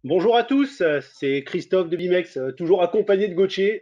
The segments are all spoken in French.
Bonjour à tous, c'est Christophe de Bimex, toujours accompagné de Gauthier.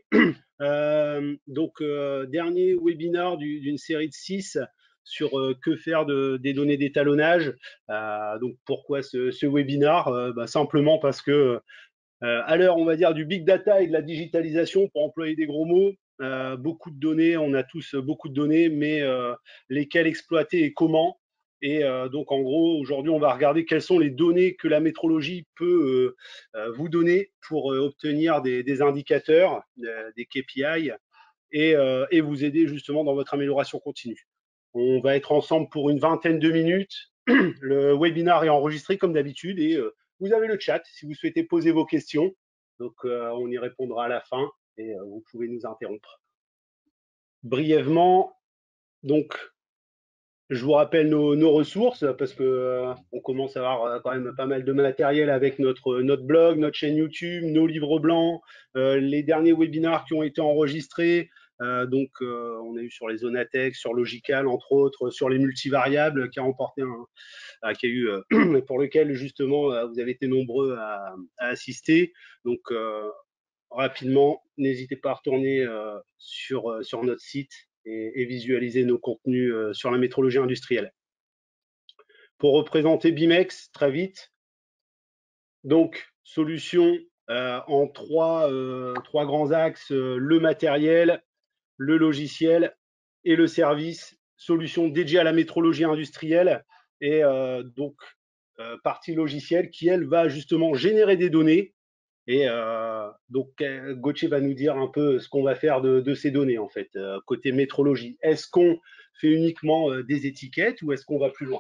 Dernier webinaire d'une série de 6 sur que faire des données d'étalonnage. Donc, pourquoi ce webinaire? Simplement parce que à l'heure, on va dire, du big data et de la digitalisation, pour employer des gros mots, beaucoup de données, on a tous beaucoup de données, mais lesquelles exploiter et comment. Donc, en gros, aujourd'hui, on va regarder quelles sont les données que la métrologie peut vous donner pour obtenir des indicateurs, des KPI, et vous aider justement dans votre amélioration continue. On va être ensemble pour une vingtaine de minutes. Le webinaire est enregistré comme d'habitude et vous avez le chat si vous souhaitez poser vos questions. Donc, on y répondra à la fin et vous pouvez nous interrompre. Brièvement, donc, je vous rappelle nos ressources parce que on commence à avoir quand même pas mal de matériel avec notre blog, notre chaîne YouTube, nos livres blancs, les derniers webinaires qui ont été enregistrés. On a eu sur les Zonatex, sur Logical, entre autres, sur les multivariables qui a remporté qui a eu, pour lequel justement vous avez été nombreux à assister. Donc, rapidement, n'hésitez pas à retourner sur notre site et visualiser nos contenus sur la métrologie industrielle. Pour représenter Bimex, très vite, donc solution en trois grands axes, le matériel, le logiciel et le service, solution dédiée à la métrologie industrielle et partie logicielle qui, elle, va justement générer des données. Et Gauthier va nous dire un peu ce qu'on va faire de ces données, en fait, côté métrologie. Est-ce qu'on fait uniquement des étiquettes ou est-ce qu'on va plus loin?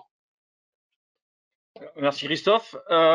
Merci Christophe.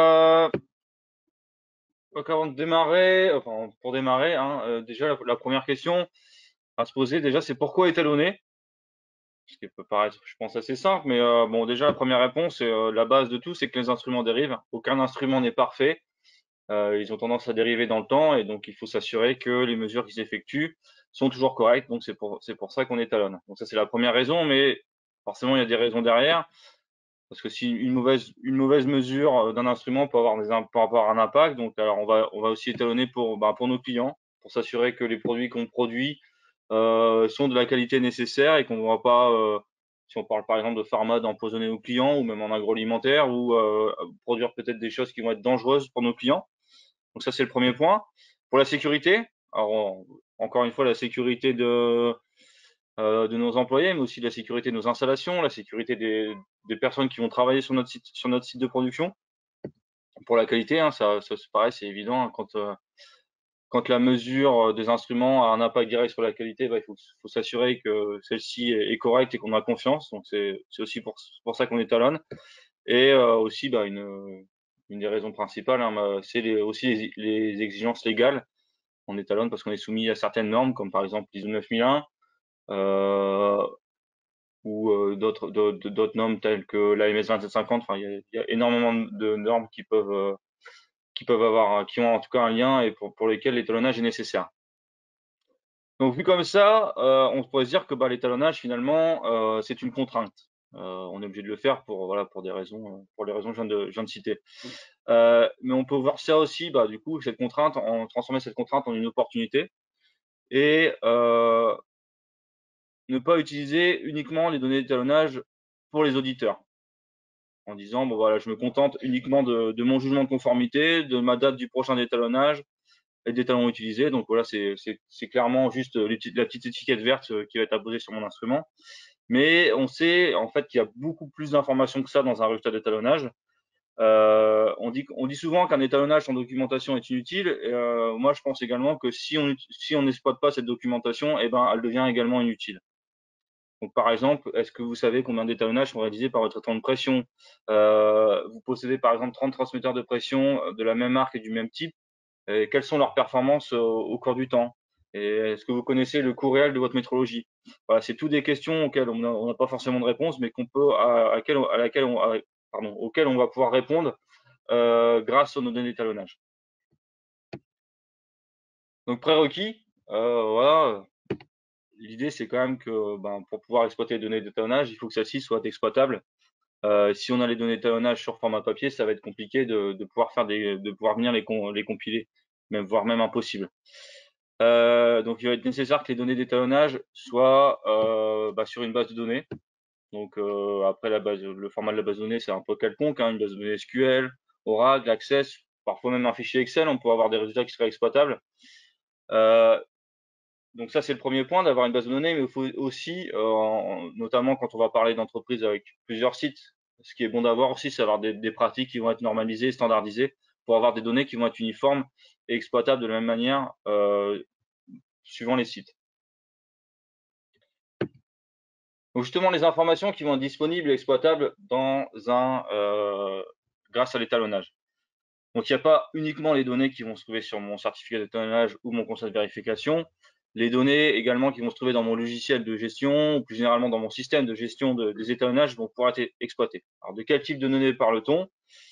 Donc avant de démarrer, enfin pour démarrer, déjà la première question à se poser déjà c'est pourquoi étalonner? Ce qui peut paraître, je pense, assez simple, mais bon déjà la première réponse et la base de tout, c'est que les instruments dérivent. Aucun instrument n'est parfait. Ils ont tendance à dériver dans le temps et donc il faut s'assurer que les mesures qu'ils effectuent sont toujours correctes. Donc c'est pour ça qu'on étalonne. Donc ça c'est la première raison, mais forcément il y a des raisons derrière. Parce que si une mauvaise mesure d'un instrument peut avoir un impact, donc alors on va aussi étalonner pour nos clients, pour s'assurer que les produits qu'on produit sont de la qualité nécessaire et qu'on ne va pas, si on parle par exemple de pharma, d'empoisonner nos clients ou même en agroalimentaire ou produire peut-être des choses qui vont être dangereuses pour nos clients. Donc ça c'est le premier point. Pour la sécurité, alors encore une fois la sécurité de nos employés, mais aussi la sécurité de nos installations, la sécurité des personnes qui vont travailler sur notre site de production. Pour la qualité, ça c'est pareil, c'est évident, hein, quand la mesure des instruments a un impact direct sur la qualité, il faut s'assurer que celle-ci est correcte et qu'on a confiance. Donc c'est aussi pour ça qu'on étalonne. Et aussi une des raisons principales, c'est aussi les exigences légales. On étalonne parce qu'on est soumis à certaines normes, comme par exemple l'ISO 9001, ou d'autres normes telles que l'AMS 2750. Enfin, il y a énormément de normes qui ont en tout cas un lien et pour lesquelles l'étalonnage est nécessaire. Donc vu comme ça, on pourrait se dire que l'étalonnage finalement c'est une contrainte. On est obligé de le faire pour des raisons, pour les raisons que je viens de citer. Mais on peut voir ça aussi, du coup, transformer cette contrainte en une opportunité et ne pas utiliser uniquement les données d'étalonnage pour les auditeurs, en disant bon voilà, je me contente uniquement de mon jugement de conformité, de ma date du prochain détalonnage et des talons utilisés. Donc voilà, c'est clairement juste la petite étiquette verte qui va être apposée sur mon instrument. Mais on sait en fait qu'il y a beaucoup plus d'informations que ça dans un résultat d'étalonnage. On dit souvent qu'un étalonnage sans documentation est inutile. Et, moi, je pense également que si on n'exploite pas cette documentation, elle devient également inutile. Donc, par exemple, est-ce que vous savez combien d'étalonnages sont réalisés par votre traitement de pression? Vous possédez par exemple 30 transmetteurs de pression de la même marque et du même type. Et quelles sont leurs performances au cours du temps? Et est-ce que vous connaissez le coût réel de votre métrologie? Voilà, c'est toutes des questions auxquelles on n'a pas forcément de réponse, mais auxquelles on va pouvoir répondre grâce à nos données d'étalonnage. Donc prérequis, voilà. L'idée, c'est quand même que pour pouvoir exploiter les données d'étalonnage, il faut que celles-ci soient exploitables. Si on a les données d'étalonnage sur format papier, ça va être compliqué de pouvoir venir les compiler, voire même impossible. Donc il va être nécessaire que les données d'étalonnage soient sur une base de données. Donc après le format de la base de données, c'est un peu quelconque, hein, une base de données SQL, Oracle, Access, parfois même un fichier Excel, on peut avoir des résultats qui seraient exploitables. Donc ça, c'est le premier point, d'avoir une base de données, mais il faut aussi, notamment quand on va parler d'entreprises avec plusieurs sites, ce qui est bon d'avoir aussi, c'est avoir des pratiques qui vont être normalisées, standardisées, pour avoir des données qui vont être uniformes et exploitables de la même manière suivant les sites. Donc justement, les informations qui vont être disponibles et exploitables grâce à l'étalonnage. Donc il n'y a pas uniquement les données qui vont se trouver sur mon certificat d'étalonnage ou mon constat de vérification, les données également qui vont se trouver dans mon logiciel de gestion ou plus généralement dans mon système de gestion des étalonnages vont pouvoir être exploitées. Alors de quel type de données parle-t-on?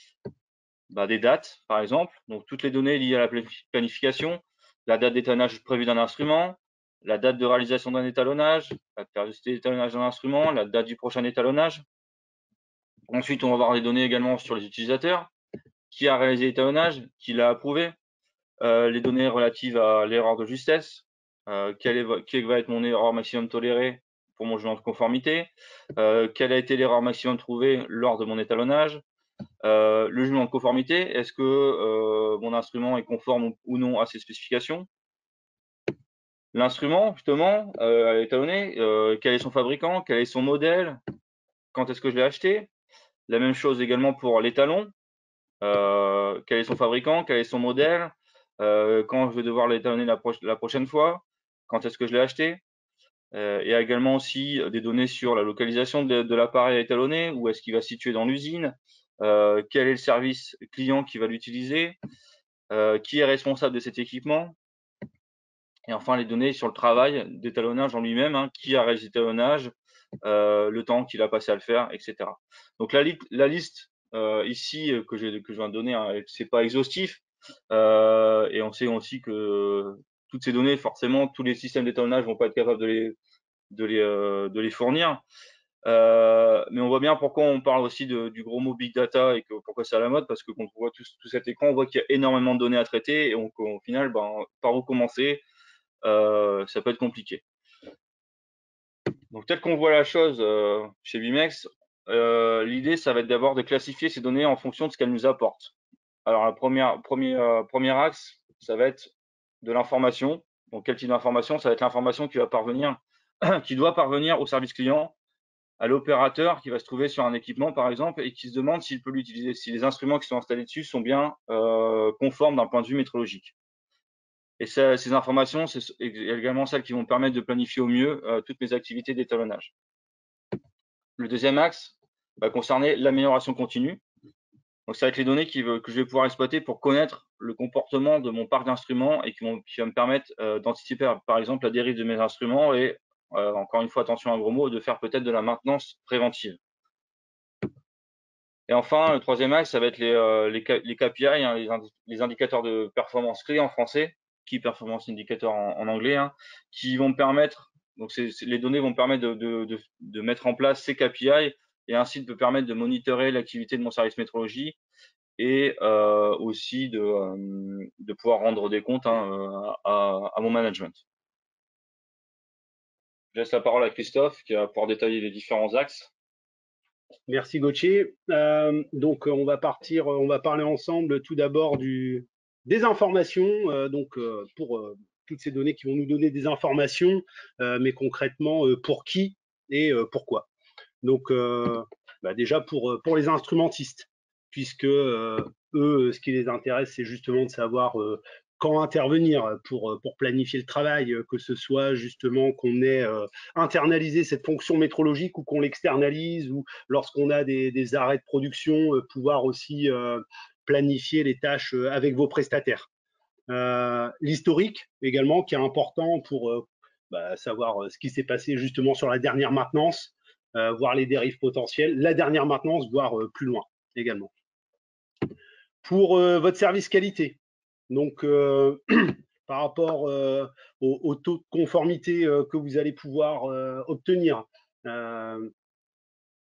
Des dates, par exemple, donc toutes les données liées à la planification, la date d'étalonnage prévue d'un instrument, la date de réalisation d'un étalonnage, la périodicité d'étalonnage d'un instrument, la date du prochain étalonnage. Ensuite, on va avoir des données également sur les utilisateurs, qui a réalisé l'étalonnage, qui l'a approuvé, les données relatives à l'erreur de justesse, quelle va être mon erreur maximum tolérée pour mon jugement de conformité, quelle a été l'erreur maximum trouvée lors de mon étalonnage, le jugement de conformité, est-ce que mon instrument est conforme ou non à ces spécifications. L'instrument, justement, étalonné, quel est son fabricant, quel est son modèle, quand est-ce que je l'ai acheté. La même chose également pour l'étalon, quel est son fabricant, quel est son modèle, quand je vais devoir l'étalonner la prochaine fois, quand est-ce que je l'ai acheté. Il y a également aussi des données sur la localisation de l'appareil à étalonner, où est-ce qu'il va se situer dans l'usine, quel est le service client qui va l'utiliser, qui est responsable de cet équipement. Et enfin, les données sur le travail d'étalonnage en lui-même, hein, qui a réalisé l'étalonnage, le temps qu'il a passé à le faire, etc. Donc la liste ici que je viens de donner, hein, c'est pas exhaustif, et on sait aussi que toutes ces données, forcément, tous les systèmes d'étalonnage vont pas être capables de les fournir. Mais on voit bien pourquoi on parle aussi du gros mot big data et pourquoi c'est à la mode, parce que quand on voit tout cet écran, on voit qu'il y a énormément de données à traiter et au final, par où commencer, ça peut être compliqué. Donc tel qu'on voit la chose chez Bimex, l'idée ça va être d'abord de classifier ces données en fonction de ce qu'elles nous apportent. Alors premier axe, ça va être de l'information. Donc quel type d'information? Ça va être l'information qui qui doit parvenir au service client, à l'opérateur qui va se trouver sur un équipement par exemple et qui se demande s'il peut l'utiliser, si les instruments qui sont installés dessus sont bien conformes d'un point de vue métrologique. Et ces informations, c'est également celles qui vont permettre de planifier au mieux toutes mes activités d'étalonnage. Le deuxième axe va concerner l'amélioration continue. Donc, ça va être les données que je vais pouvoir exploiter pour connaître le comportement de mon parc d'instruments et qui va me permettre d'anticiper, par exemple, la dérive de mes instruments et, encore une fois, attention à un gros mot, de faire peut-être de la maintenance préventive. Et enfin, le troisième axe, ça va être les KPI, hein, les indicateurs de performance clés en français, Key Performance Indicator en anglais, hein, qui vont me permettre, donc les données vont me permettre de mettre en place ces KPI et ainsi de me permettre de monitorer l'activité de mon service métrologie et aussi de pouvoir rendre des comptes, hein, à mon management. Je laisse la parole à Christophe qui va pouvoir détailler les différents axes. Merci Gauthier. Donc on va parler ensemble tout d'abord des informations, pour toutes ces données qui vont nous donner des informations, mais concrètement pour qui et pourquoi. Donc déjà pour les instrumentistes, puisque eux, ce qui les intéresse, c'est justement de savoir quand intervenir pour planifier le travail, que ce soit justement qu'on ait internalisé cette fonction métrologique ou qu'on l'externalise, ou lorsqu'on a des arrêts de production, pouvoir aussi planifier les tâches avec vos prestataires. L'historique également, qui est important pour savoir ce qui s'est passé justement sur la dernière maintenance, voir les dérives potentielles, la dernière maintenance, voire plus loin également. Pour votre service qualité, donc par rapport au taux de conformité que vous allez pouvoir obtenir,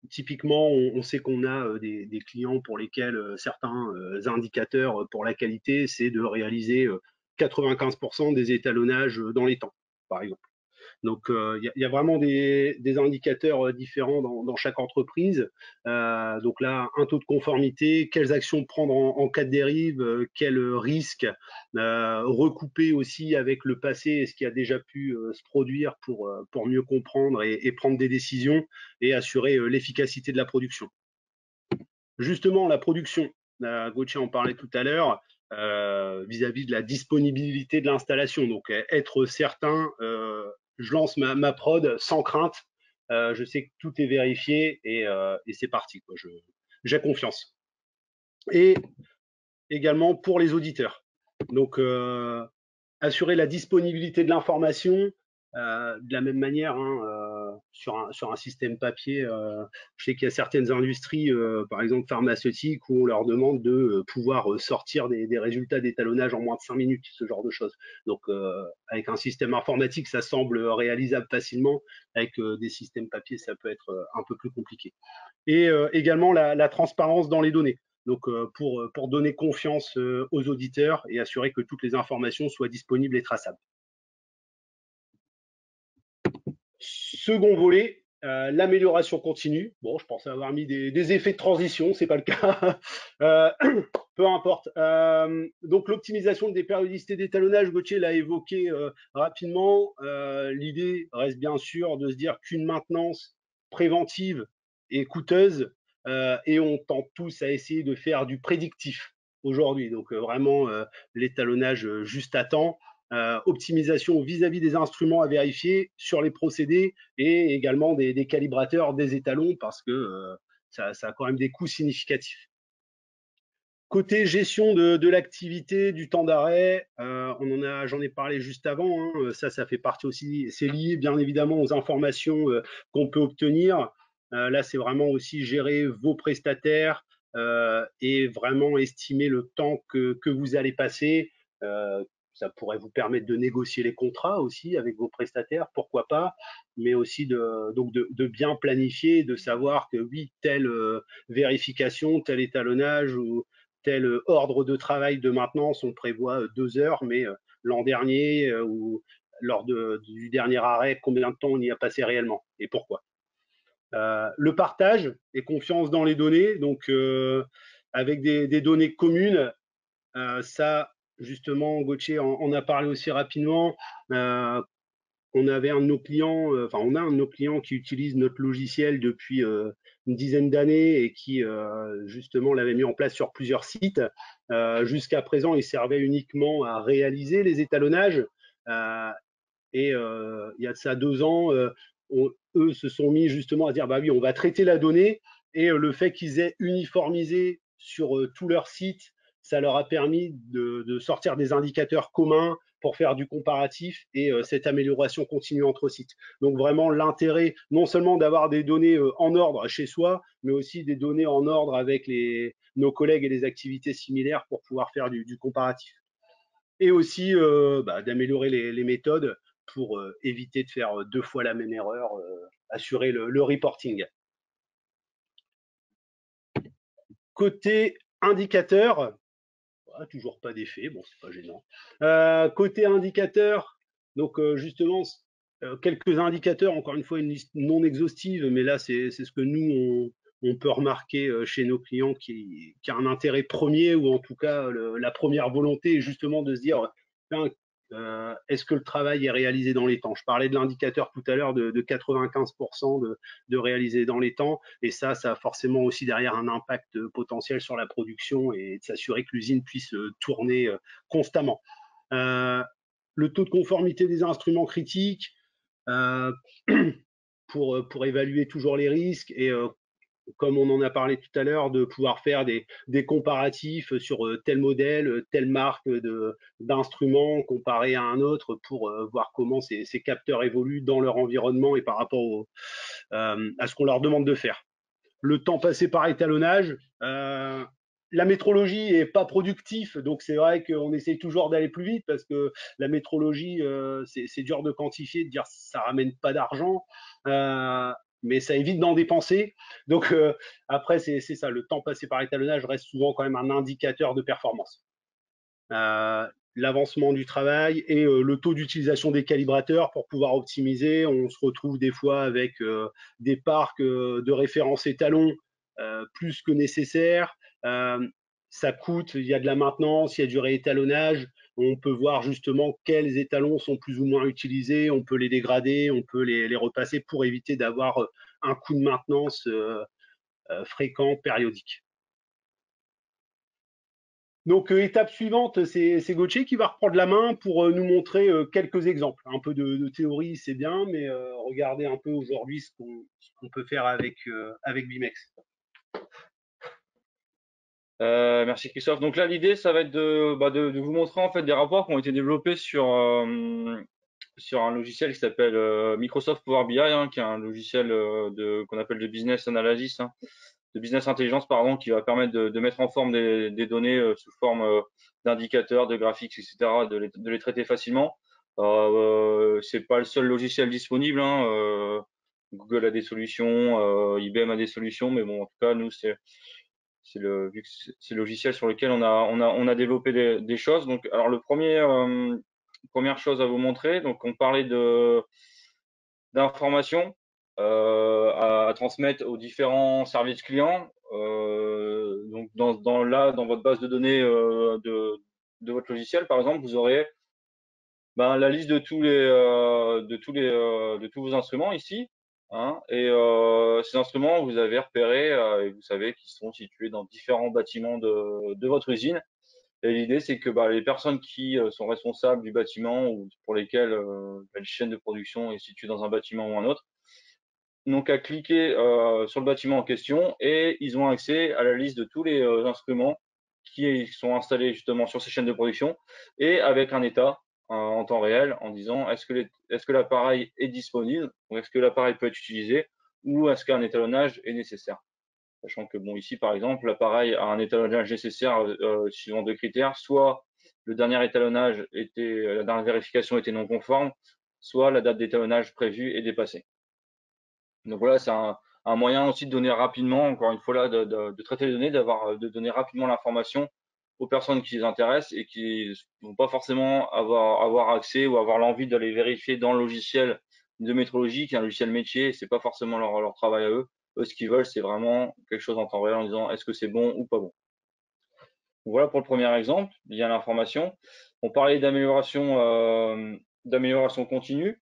typiquement, on sait qu'on a des clients pour lesquels certains indicateurs pour la qualité, c'est de réaliser 95% des étalonnages dans les temps, par exemple. Donc, il y a vraiment des indicateurs différents dans chaque entreprise. Donc là, un taux de conformité, quelles actions prendre en cas de dérive, quels risques recouper aussi avec le passé et ce qui a déjà pu se produire pour mieux comprendre et prendre des décisions et assurer l'efficacité de la production. Justement, la production, Gauthier en parlait tout à l'heure, vis-à-vis de la disponibilité de l'installation. Donc, être certain, je lance ma prod sans crainte, je sais que tout est vérifié et c'est parti, quoi. J'ai confiance. Et également pour les auditeurs. Donc, assurer la disponibilité de l'information de la même manière sur un système papier. Je sais qu'il y a certaines industries, par exemple pharmaceutiques, où on leur demande de pouvoir sortir des résultats d'étalonnage en moins de 5 minutes, ce genre de choses. Donc, avec un système informatique, ça semble réalisable facilement. Avec des systèmes papier, ça peut être un peu plus compliqué. Et également la transparence dans les données. Donc, pour donner confiance aux auditeurs et assurer que toutes les informations soient disponibles et traçables. Second volet, l'amélioration continue. Bon, je pensais avoir mis des effets de transition, c'est pas le cas. Euh, peu importe. Donc l'optimisation des périodicités d'étalonnage, Gauthier l'a évoqué rapidement. L'idée reste bien sûr de se dire qu'une maintenance préventive est coûteuse et on tente tous à essayer de faire du prédictif aujourd'hui. Donc vraiment l'étalonnage juste à temps. Optimisation vis-à-vis des instruments à vérifier sur les procédés et également des calibrateurs, des étalons, parce que ça a quand même des coûts significatifs. Côté gestion de l'activité, du temps d'arrêt, j'en ai parlé juste avant. Hein, ça fait partie aussi. C'est lié bien évidemment aux informations qu'on peut obtenir. Là, c'est vraiment aussi gérer vos prestataires et vraiment estimer le temps que vous allez passer. Ça pourrait vous permettre de négocier les contrats aussi avec vos prestataires, pourquoi pas, mais aussi de bien planifier, de savoir que oui, telle vérification, tel étalonnage ou tel ordre de travail de maintenance, on prévoit 2 heures, mais l'an dernier ou lors du dernier arrêt, combien de temps on y a passé réellement et pourquoi. Le partage et confiance dans les données, donc avec des données communes, ça, justement, Gauthier en a parlé aussi rapidement. On avait un de nos clients, on a un de nos clients qui utilise notre logiciel depuis une dizaine d'années et qui justement l'avait mis en place sur plusieurs sites. Jusqu'à présent, il servait uniquement à réaliser les étalonnages. Euh, et il y a de ça 2 ans, eux se sont mis justement à dire bah oui, on va traiter la donnée et le fait qu'ils aient uniformisé sur tous leurs sites, ça leur a permis de sortir des indicateurs communs pour faire du comparatif et cette amélioration continue entre sites. Donc vraiment l'intérêt non seulement d'avoir des données en ordre chez soi, mais aussi des données en ordre avec nos collègues et les activités similaires pour pouvoir faire du comparatif. Et aussi d'améliorer les méthodes pour éviter de faire 2 fois la même erreur, assurer le reporting. Côté indicateur, toujours pas d'effet, bon, c'est pas gênant. Côté indicateur, donc justement, quelques indicateurs, encore une fois, une liste non exhaustive, mais là, c'est ce que nous, on peut remarquer chez nos clients qui a un intérêt premier, ou en tout cas, la première volonté est justement de se dire, est-ce que le travail est réalisé dans les temps? Je parlais de l'indicateur tout à l'heure de 95% de réaliser dans les temps, et ça a forcément aussi derrière un impact potentiel sur la production et de s'assurer que l'usine puisse tourner constamment. Le taux de conformité des instruments critiques pour évaluer toujours les risques et comme on en a parlé tout à l'heure, de pouvoir faire des comparatifs sur tel modèle, telle marque d'instrument comparé à un autre pour voir comment ces capteurs évoluent dans leur environnement et par rapport à ce qu'on leur demande de faire. Le temps passé par étalonnage, la métrologie est pas productif, donc c'est vrai qu'on essaye toujours d'aller plus vite parce que la métrologie, c'est dur de quantifier, de dire ça ramène pas d'argent. mais ça évite d'en dépenser. Donc après, c'est ça, le temps passé par étalonnage reste souvent quand même un indicateur de performance. L'avancement du travail et le taux d'utilisation des calibrateurs pour pouvoir optimiser. On se retrouve des fois avec des parcs de référence étalons plus que nécessaire. Ça coûte, il y a de la maintenance, il y a du réétalonnage. On peut voir justement quels étalons sont plus ou moins utilisés, on peut les dégrader, on peut les repasser pour éviter d'avoir un coût de maintenance fréquent, périodique. Donc, étape suivante, c'est Gauthier qui va reprendre la main pour nous montrer quelques exemples. Un peu de théorie, c'est bien, mais regardez un peu aujourd'hui ce qu'on peut faire avec Bimex. Merci Christophe. Donc là, l'idée, ça va être de vous montrer en fait des rapports qui ont été développés sur un logiciel qui s'appelle Microsoft Power BI, hein, qui est un logiciel qu'on appelle de business analysis, hein, de business intelligence, pardon, qui va permettre de mettre en forme des données sous forme d'indicateurs, de graphiques, etc., de les traiter facilement. C'est pas le seul logiciel disponible, hein, Google a des solutions, IBM a des solutions, mais bon, en tout cas, nous, vu que c'est le logiciel sur lequel on a développé des choses. Donc, alors première chose à vous montrer. Donc, on parlait d'informations à transmettre aux différents services clients. Donc, dans votre base de données de votre logiciel, par exemple, vous aurez la liste de tous vos instruments ici. Hein, et ces instruments, vous avez repéré et vous savez qu'ils sont situés dans différents bâtiments de votre usine. Et l'idée, c'est que les personnes qui sont responsables du bâtiment ou pour lesquelles la chaîne de production est située dans un bâtiment ou un autre, n'ont qu'à cliquer sur le bâtiment en question et ils ont accès à la liste de tous les instruments qui sont installés justement sur ces chaînes de production et avec un état en temps réel en disant est-ce que l'appareil est disponible, est-ce que l'appareil peut être utilisé ou est-ce qu'un étalonnage est nécessaire. Sachant que bon ici par exemple l'appareil a un étalonnage nécessaire suivant deux critères, soit le dernier étalonnage la dernière vérification était non conforme, soit la date d'étalonnage prévue est dépassée. Donc voilà, c'est un moyen aussi de donner rapidement, encore une fois là, de traiter les données, de donner rapidement l'information aux personnes qui les intéressent et qui ne vont pas forcément avoir accès ou avoir l'envie d'aller vérifier dans le logiciel de métrologie, qui est un logiciel métier, c'est pas forcément leur travail à eux. Eux, ce qu'ils veulent, c'est vraiment quelque chose en temps réel en disant est-ce que c'est bon ou pas bon. Donc voilà pour le premier exemple, il y a l'information. On parlait d'amélioration continue.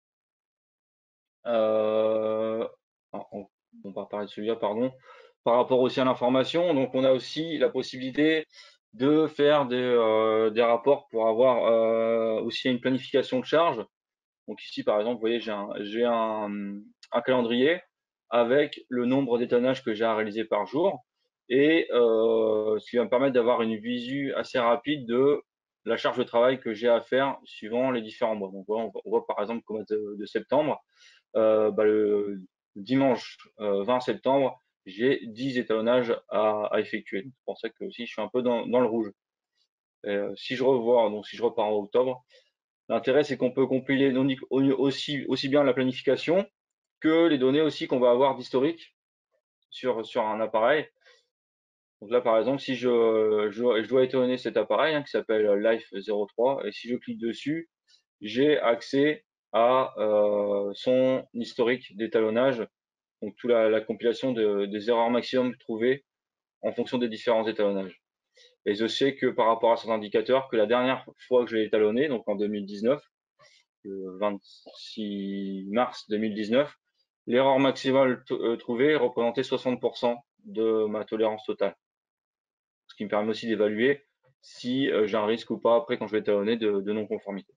On va parler de celui-là, pardon. Par rapport aussi à l'information, donc on a aussi la possibilité de faire des rapports pour avoir aussi une planification de charge. Donc ici, par exemple, vous voyez, j'ai un calendrier avec le nombre d'étonnages que j'ai à réaliser par jour et ce qui va me permettre d'avoir une visu assez rapide de la charge de travail que j'ai à faire suivant les différents mois. Donc on voit par exemple qu'au mois de septembre, le dimanche 20 septembre, j'ai 10 étalonnages à effectuer. C'est pour ça que aussi je suis un peu dans le rouge. Et, si je repars en octobre, l'intérêt c'est qu'on peut compiler aussi bien la planification que les données aussi qu'on va avoir d'historique sur un appareil. Donc là par exemple, si je dois étalonner cet appareil qui s'appelle Life 03 et si je clique dessus, j'ai accès à son historique d'étalonnage, donc toute la compilation des erreurs maximum trouvées en fonction des différents étalonnages. Et je sais que par rapport à cet indicateur, que la dernière fois que je l'ai étalonné, donc en 2019, le 26 mars 2019, l'erreur maximale trouvée représentait 60% de ma tolérance totale. Ce qui me permet aussi d'évaluer si j'ai un risque ou pas après quand je vais étalonner de non-conformité.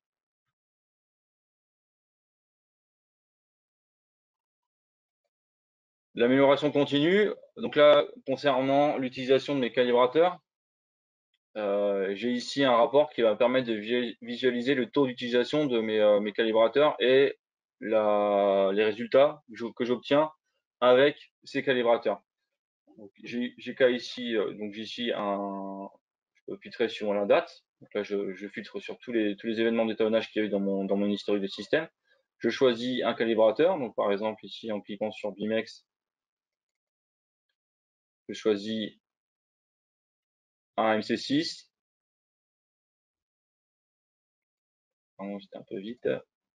L'amélioration continue. Donc là, concernant l'utilisation de mes calibrateurs, j'ai ici un rapport qui va me permettre de visualiser le taux d'utilisation de mes calibrateurs et les résultats que j'obtiens avec ces calibrateurs. J'ai ici, j'ai ici je peux filtrer sur la date. Donc là, je filtre sur tous les événements d'étalonnage qu'il y a eu dans mon historique de système. Je choisis un calibrateur. Donc par exemple ici, en cliquant sur Bimex, Je choisis un MC6. Pardon, j'étais un peu vite.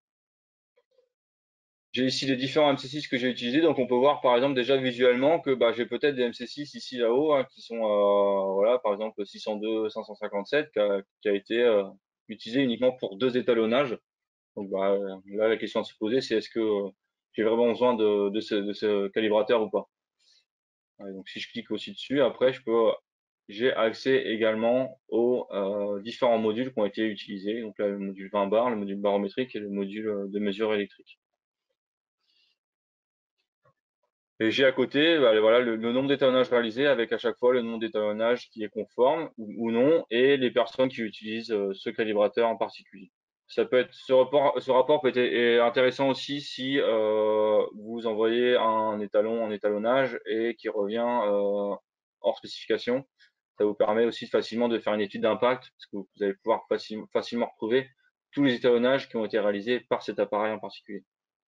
J'ai ici les différents MC6 que j'ai utilisés, donc on peut voir par exemple déjà visuellement que j'ai peut-être des MC6 ici là-haut qui sont voilà, par exemple le 602 557 qui a été utilisé uniquement pour 2 étalonnages. Donc là la question à se poser c'est est-ce que j'ai vraiment besoin de ce calibrateur ou pas. Ouais, donc si je clique aussi dessus, après j'ai accès également aux différents modules qui ont été utilisés. Donc là le module 20 bar, le module barométrique et le module de mesure électrique. Et j'ai à côté voilà, le nombre d'étalonnages réalisés avec à chaque fois le nombre d'étalonnages qui est conforme ou non et les personnes qui utilisent ce calibrateur en particulier. Ça peut être ce rapport peut être intéressant aussi si vous envoyez un étalon en étalonnage et qui revient hors spécification. Ça vous permet aussi facilement de faire une étude d'impact parce que vous allez pouvoir facilement retrouver tous les étalonnages qui ont été réalisés par cet appareil en particulier.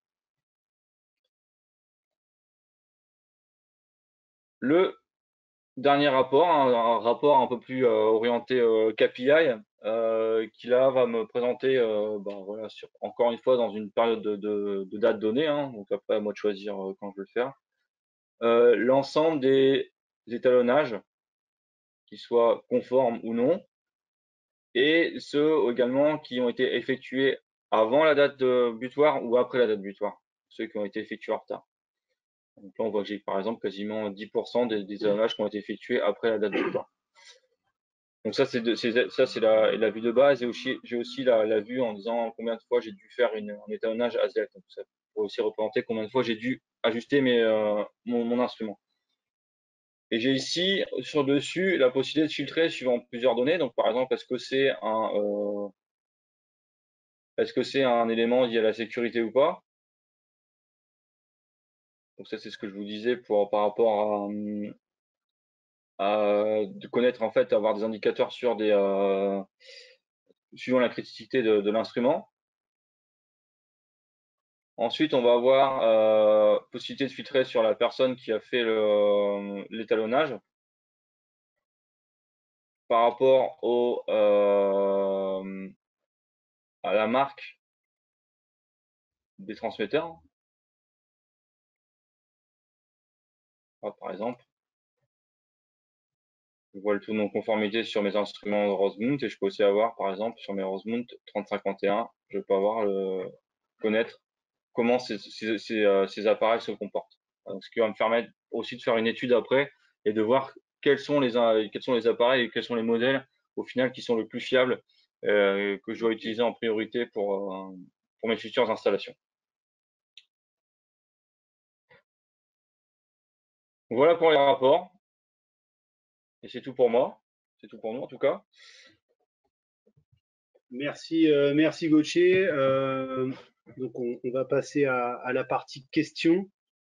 Le dernier rapport, un rapport un peu plus orienté KPI, qui là va me présenter, voilà, encore une fois dans une période de date donnée, hein, donc après à moi de choisir quand je veux le faire, l'ensemble des étalonnages, qui soient conformes ou non, et ceux également qui ont été effectués avant la date butoir ou après la date butoir, ceux qui ont été effectués en retard. Donc là, on voit que j'ai par exemple quasiment 10% des étalonnages qui ont été effectués après la date butoir. Donc ça, c'est la vue de base. Et j'ai aussi la vue en disant combien de fois j'ai dû faire un étalonnage AZ. Donc ça peut aussi représenter combien de fois j'ai dû ajuster mon instrument. Et j'ai ici, sur dessus, la possibilité de filtrer suivant plusieurs données. Donc par exemple, est-ce que c'est un élément lié à la sécurité ou pas? Donc ça, c'est ce que je vous disais par rapport de connaître, en fait, avoir des indicateurs sur suivant la criticité de l'instrument. Ensuite, on va avoir possibilité de filtrer sur la personne qui a fait l'étalonnage par rapport à la marque des transmetteurs. Par exemple, je vois le taux de non-conformité sur mes instruments Rosemount et je peux aussi avoir, par exemple, sur mes Rosemount 3051, je peux connaître comment ces appareils se comportent. Donc, ce qui va me permettre aussi de faire une étude après et de voir quels sont les appareils et quels sont les modèles au final qui sont le plus fiables que je dois utiliser en priorité pour mes futures installations. Voilà pour les rapports. Et c'est tout pour moi. C'est tout pour nous en tout cas. Merci Gauthier. Donc on va passer à la partie questions.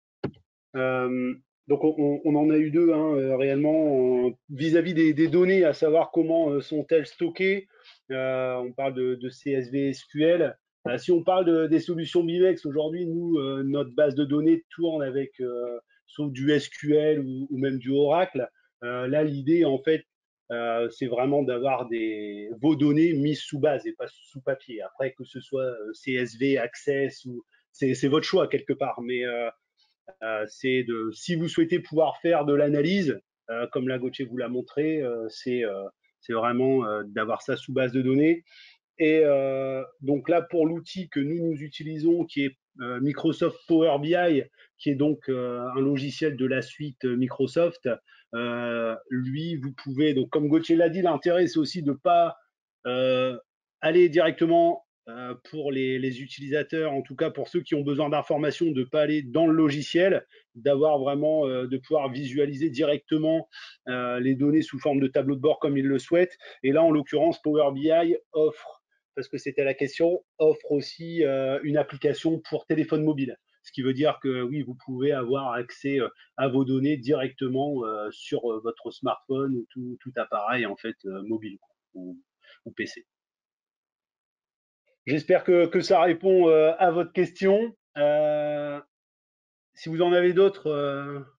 Donc on en a eu deux hein, réellement vis-à-vis des données, à savoir comment sont-elles stockées. On parle de CSV SQL. Si on parle des solutions Bimex, aujourd'hui, nous, notre base de données tourne avec sauf du SQL ou même du Oracle. Là, l'idée, en fait, c'est vraiment d'avoir vos données mises sous base et pas sous papier. Après, que ce soit CSV, Access, c'est votre choix quelque part. Mais si vous souhaitez pouvoir faire de l'analyse, comme la Gauthier vous l'a montré, c'est vraiment d'avoir ça sous base de données. Et donc là, pour l'outil que nous utilisons, qui est Microsoft Power BI, qui est donc un logiciel de la suite Microsoft, lui, vous pouvez, donc comme Gauthier l'a dit, l'intérêt, c'est aussi de ne pas aller directement pour les utilisateurs, en tout cas pour ceux qui ont besoin d'informations, de ne pas aller dans le logiciel, d'avoir vraiment, de pouvoir visualiser directement les données sous forme de tableau de bord comme ils le souhaitent. Et là, en l'occurrence, Power BI offre, parce que c'était la question, offre aussi une application pour téléphone mobile. Ce qui veut dire que oui, vous pouvez avoir accès à vos données directement sur votre smartphone ou tout appareil en fait mobile ou PC. J'espère que ça répond à votre question. Si vous en avez d'autres,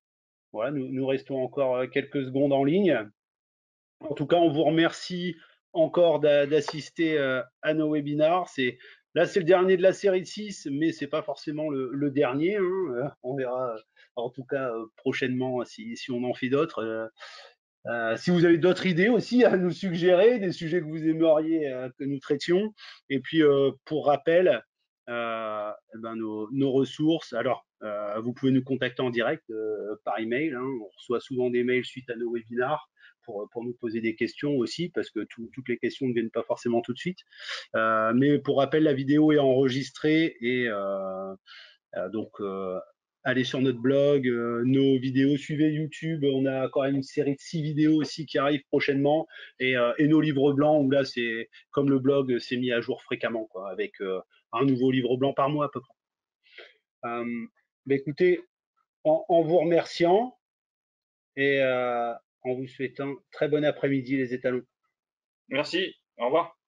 Voilà, nous restons encore quelques secondes en ligne. En tout cas, on vous remercie encore d'assister à nos webinars. Là, c'est le dernier de la série de 6, mais c'est pas forcément le dernier, hein. On verra en tout cas prochainement si on en fait d'autres. Si vous avez d'autres idées aussi à nous suggérer, des sujets que vous aimeriez que nous traitions. Et puis, pour rappel, eh ben, nos ressources. Alors, vous pouvez nous contacter en direct par email, hein. On reçoit souvent des mails suite à nos webinars pour nous poser des questions aussi, parce que toutes les questions ne viennent pas forcément tout de suite. Mais pour rappel, la vidéo est enregistrée et donc, allez sur notre blog, nos vidéos, suivez YouTube. On a quand même une série de 6 vidéos aussi qui arrivent prochainement et nos livres blancs où là, c'est comme le blog s'est mis à jour fréquemment, quoi, avec un nouveau livre blanc par mois à peu près. Écoutez, en vous remerciant et en vous souhaitant très bon après-midi les étalons. Merci, au revoir.